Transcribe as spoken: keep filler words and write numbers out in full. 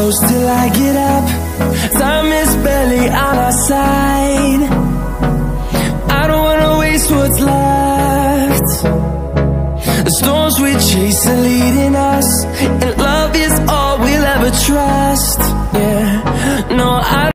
close till I get up. Time is barely on our side. I don't wanna waste what's left. The storms we chase are leading us, and love is all we'll ever trust. Yeah, no, I